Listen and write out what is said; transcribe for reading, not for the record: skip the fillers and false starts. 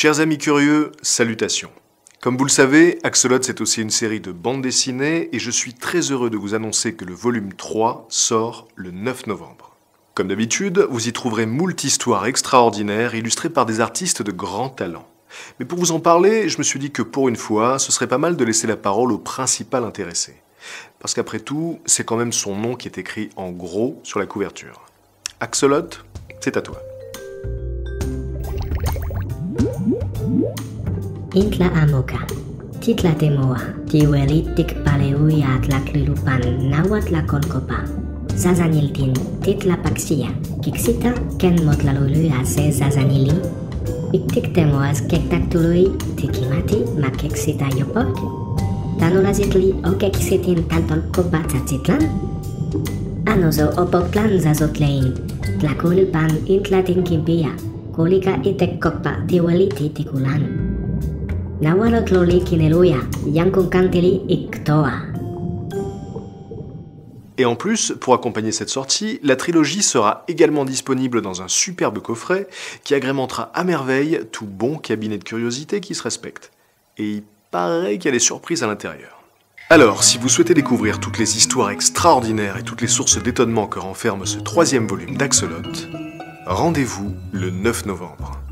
Chers amis curieux, salutations. Comme vous le savez, Axolot c'est aussi une série de bandes dessinées et je suis très heureux de vous annoncer que le volume 3 sort le 9 novembre. Comme d'habitude, vous y trouverez moult histoires extraordinaires illustrées par des artistes de grand talent. Mais pour vous en parler, je me suis dit que pour une fois, ce serait pas mal de laisser la parole au principal intéressé. Parce qu'après tout, c'est quand même son nom qui est écrit en gros sur la couverture. Axolot, c'est à toi. Intla amoka, titla temoa, tiwelitik paleuiat la klulupan nawat la konkopa. Zazaniltin, titla paksia, kiksita ken motlaluluya se zazanili. Iktik temoas kektak tului, tikimati makeksita yopok. Tanulazitli okeksitin tantol koba tzatitlan. Anozo opoklan zazotlein, tlakulupan intlatin kimpia, kolika itek kokpa tiweliti tikulan. Et en plus, pour accompagner cette sortie, la trilogie sera également disponible dans un superbe coffret qui agrémentera à merveille tout bon cabinet de curiosité qui se respecte. Et il paraît qu'il y a des surprises à l'intérieur. Alors, si vous souhaitez découvrir toutes les histoires extraordinaires et toutes les sources d'étonnement que renferme ce 3e volume d'Axolot, rendez-vous le 9 novembre.